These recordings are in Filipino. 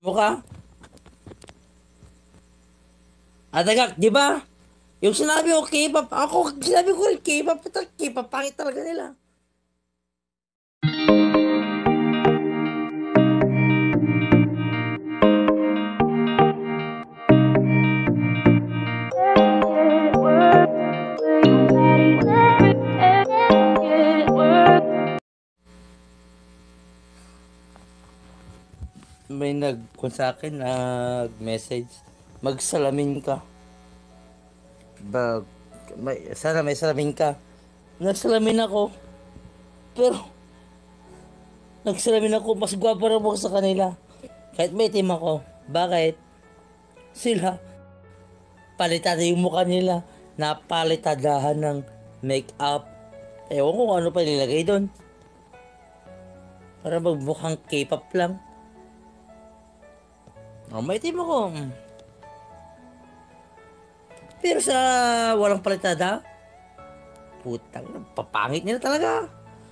ka? Tagak, di ba? Yung sinabi ko K-pop, ako sinabi ko rin K-pop, K-pop, pangit talaga nila. May nag-kung sa akin, nag-message, magsalamin ka. Sana may salamin ka. Nagsalamin ako. Pero, nagsalamin ako, mas gwapo rin ako sa kanila. Kahit may team ako. Bakit? Sila, palitada yung mukha nila. Napalitadahan ng make-up. Ewan ko kung ano pa nilagay doon. Para magmukhang K-pop lang. May team ako. Pero sa walang palitada, putang, papangit nila talaga.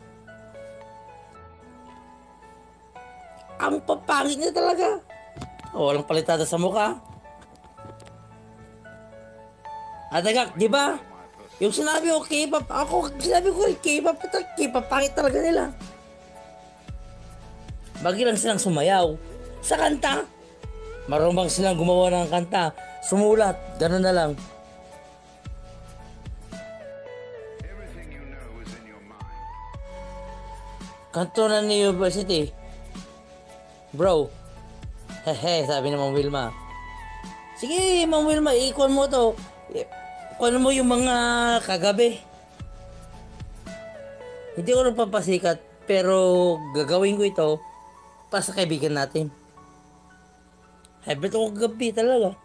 Ang papangit nila talaga. Walang palitada sa mukha. Tagak, di ba? Yung sinabi ko K-pop, ako sinabi ko rin K-pop, K-pop, pangit talaga nila. Bagi lang silang sumayaw. Sa kanta, marunong silang gumawa ng kanta. Sumulat, gano'n na lang. Kanto na ni University. Bro. Hehe, sabi ni Ma'am Wilma. Sige, Ma'am Wilma, ikon mo to. Ikon mo yung mga kagabi. Hindi ko nagpapasikat, pero gagawin ko ito para sa kaibigan natin. Habit ako gabi talaga.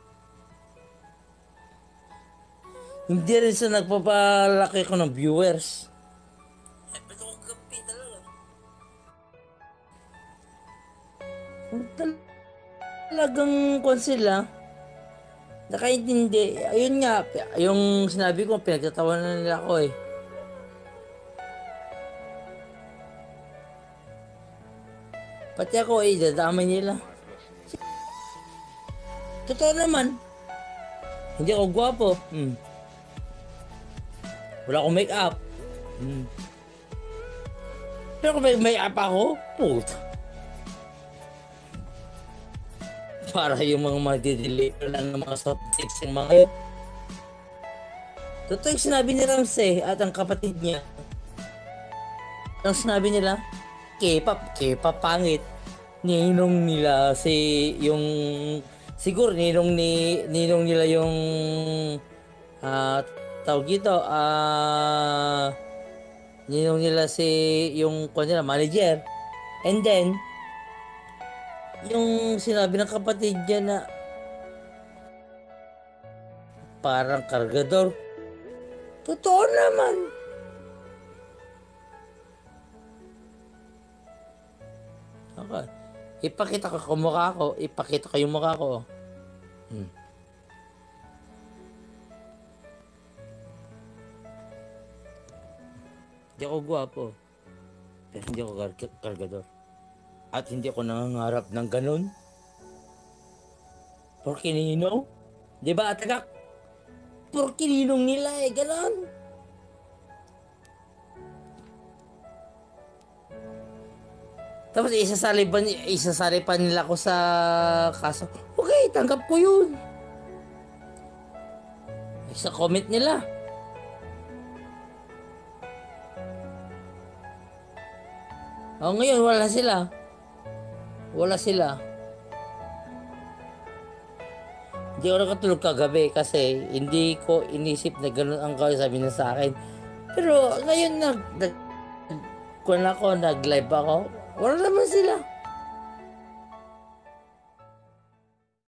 Hindi rin sa nagpapalaki ko ng viewers. Habit ako gabi talaga. Talagang kung sila, nakaintindi. Ayun nga, yung sinabi ko, pinagtatawanan nila ako eh. Pati ako eh, dadamay nila. Totoo naman. Hindi ako gwapo. Wala akong make-up. Pero kung may make-up ako, puta. Para yung mga mag-deliver lang ng mga soft drinks yung mga yun. Totoo yung sinabi ni Ramsey at ang kapatid niya. Ang sinabi nila, K-pop pangit. Ninong nila yung siguro ninong nila yung tawag dito, ninong nila yung kanila manager. And then yung sinabi ng kapatid niya na parang kargador. Totoo naman. Okay. Ipakita ko kung mukha ko. Ipakita ko yung mukha ko. Hindi ako gwapo. Pero hindi ako kargador. At hindi ako nangangarap ng ganun. Porque ninong? Diba, Tagak? Porque ninong nila eh, ganun. Tapos isasali pa nila ako sa kaso. Okay, tanggap ko yun. Sa comment nila. Ngayon wala sila. Hindi ako nakatulog kagabi kasi hindi ko inisip na gano'n ang gawin sabi niya sa akin. Pero ngayon nag-live ako, wala naman sila.